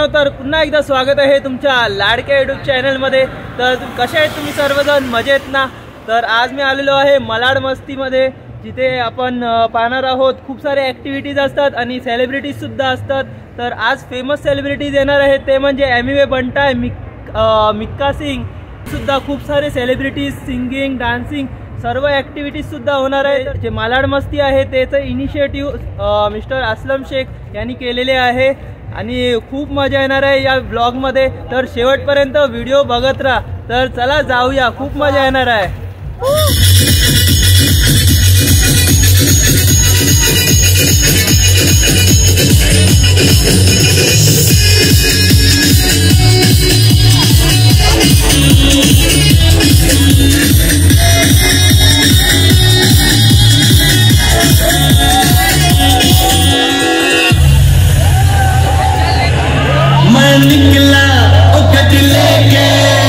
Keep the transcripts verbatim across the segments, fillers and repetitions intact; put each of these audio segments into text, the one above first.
मित्रांनो, तर पुन्हा एकदा स्वागत आहे तुमच्या लाडक्या यूट्यूब चॅनलमध्ये। तर कसे आहेत तुम्ही सर्वजण? मजेत ना? तर आज मी आलेलो आहे मलाड मस्तीमध्ये, जिथे आपण पाहणार आहोत खूप सारे ॲक्टिव्हिटीज असतात आणि सेलिब्रिटीज सुद्धा असतात। तर आज फेमस सेलिब्रिटीज येणार आहेत, ते म्हणजे एमिवे बंटाय, मिक मिक्का सिंग सुद्धा, खूप सारे सेलिब्रिटीज, सिंगिंग, डान्सिंग सर्व ॲक्टिव्हिटीज सुद्धा होणार आहेत। जे मलाड मस्ती आहे त्याचं इनिशिएटिव्ह मिस्टर असलम शेख यांनी केलेले आहे आणि खूप मजा येणार आहे या ब्लॉगमध्ये। तर शेवटपर्यंत व्हिडिओ बघत राहा। तर चला जाऊया, खूप मजा येणार आहे। मैं निकला उकट लेके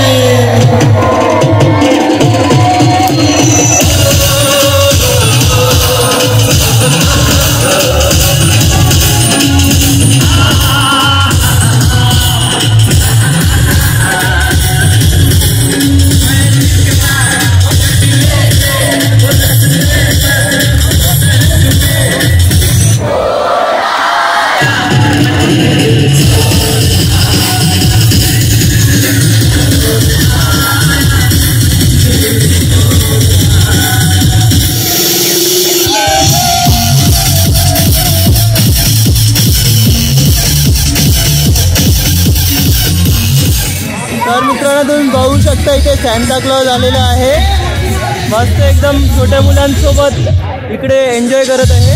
तर मित्रांनो, तुम्ही बघू शकता इथे सॅन्टा क्लॉज आलेला आहे, मस्त एकदम छोट्या मुलांसोबत इकडे एन्जॉय करत आहे।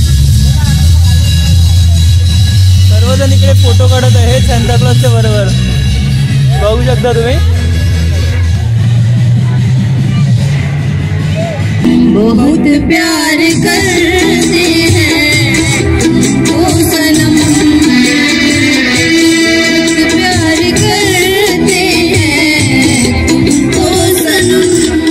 सर्वजण इकडे फोटो काढत आहे सॅन्टा क्लॉजच्या बरोबर, बघू शकता तुम्ही। बहुत प्यार करते हैं ओ सनम, प्यार करते हैं ओ सनम।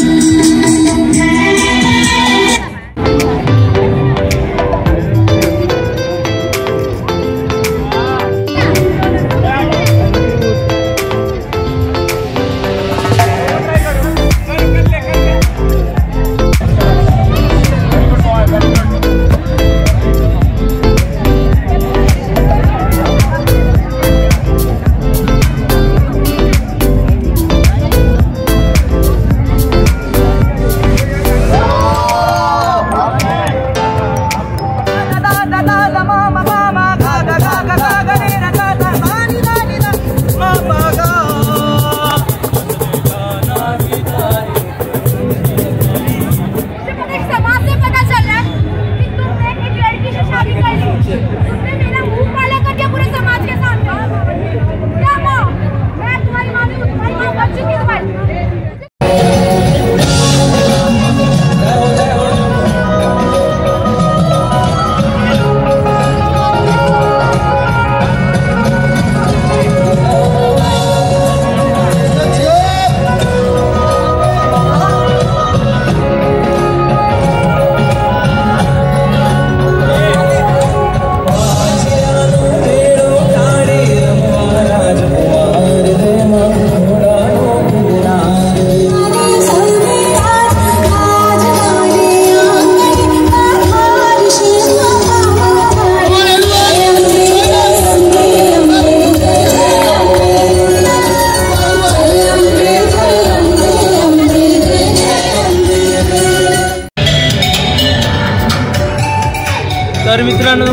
तर मित्रांनो,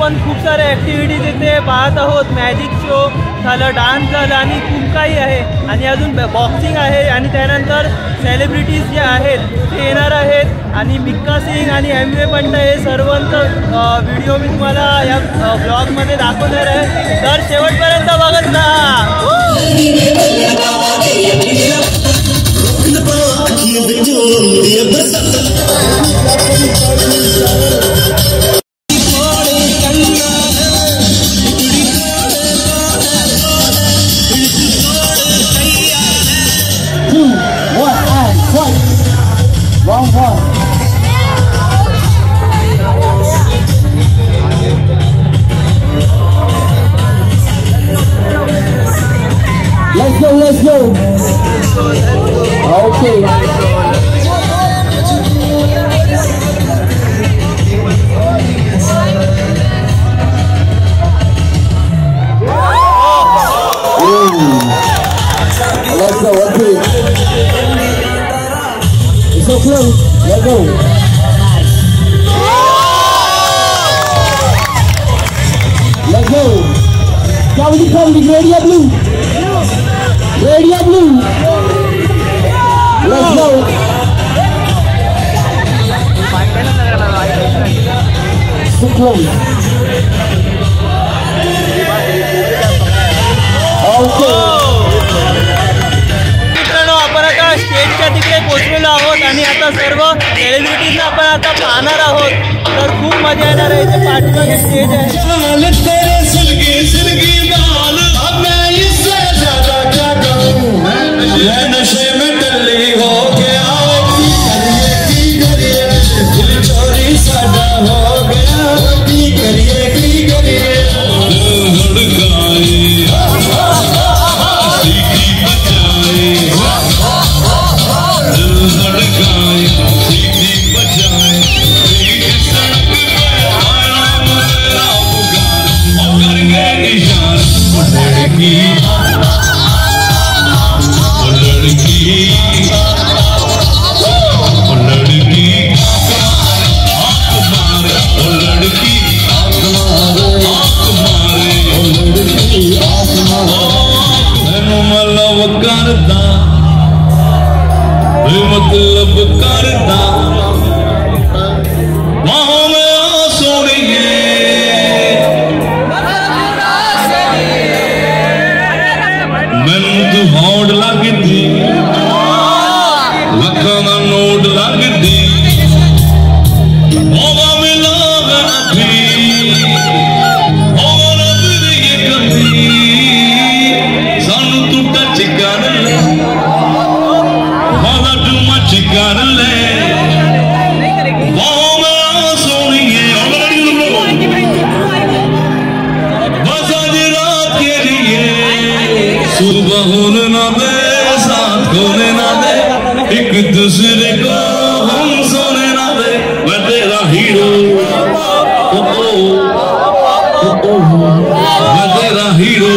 आपण खूप साऱ्या ॲक्टिव्हिटीज इथे पाहत आहोत. मॅजिक शो झालं, डान्स झालं आणि खूप काही आहे. आणि अजून बॉक्सिंग आहे आणि त्यानंतर सेलिब्रिटीज जे आहेत ते येणार आहेत. आणि मिक्का सिंग आणि एम वे पंट हे सर्वांचं व्हिडिओ मी तुम्हाला या ब्लॉगमध्ये दाखवणार आहे. तर शेवटपर्यंत बघत राहा. Wrong one. Let's go, let's go. Okay. Let's go, okay. It's so close. Let's go. Let's go. Can we come with Radio Blue? Radio Blue. Let's go. So close. Okay. स्टेजच्या तिकडे पोचलेलो आहोत आणि आता सर्व सेलिब्रिटीजना आपण आता पाहणार आहोत. तर खूप मजा येणार आहे. इथे पाठीमागे स्टेज मतलब करदा वहां में आ सोनिए मैनू तू होड़ लगदी लखां दा नोट लगदी होगा मिला भी होगा नजर ये कभी सानू तू टच कर ले कर ले वहां में सोनिए बस आज रात के लिए सुबह होने ना दे साथ होने ना दे एक दूसरे को हम सोने ना दे मैं तेरा हीरो ओ ओ मैं तेरा हीरो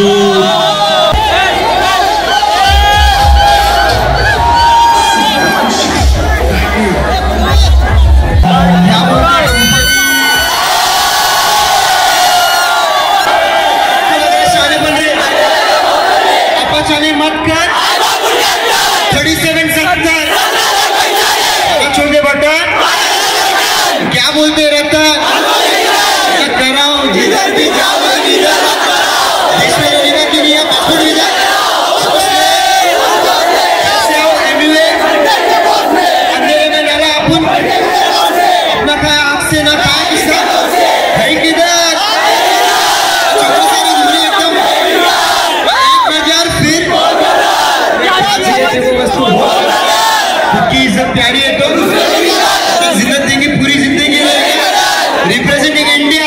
क्या बोलते रहता कराओ जिधर भी जाओ देश में वीजा की नहीं है पासपोर्ट वीजा अंधेरे में डाला अपन अपना खाया आँख से ना खाया किसका भाई किधर चौदह सारी दूरी एकदम एक हजार फिर की इज्जत प्यारी है तो जिंदगी देंगे पूरी जिंदगी रिप्रेजेंटिंग इंडिया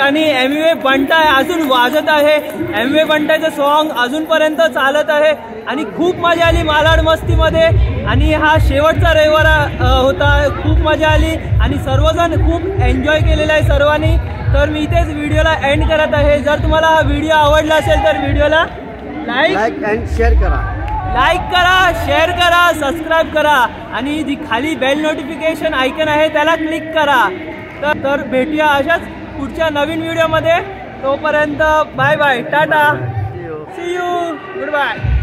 आणि एम व्ही बंटा अजून वाजत आहे. एम व्ही बंटाचं सॉन्ग अजूनपर्यंत चालत आहे आणि खूप मजा आली मालाड मस्तीमध्ये. आणि हा शेवटचा रविवार होता, खूप मजा आली आणि सर्वजण खूप एन्जॉय केलेला आहे सर्वांनी. तर मी इथेच व्हिडिओला एंड करत आहे. जर तुम्हाला हा व्हिडिओ आवडला असेल तर व्हिडिओला लाईक लाईक अँड शेअर करा लाईक करा, शेअर करा, सबस्क्राईब करा आणि जी खाली बेल नोटिफिकेशन आयकन आहे त्याला क्लिक करा. तर तर भेटूया अशाच पुढच्या नवीन व्हिडिओमध्ये. तोपर्यंत बाय बाय, टाटा, सी यू, गुड बाय.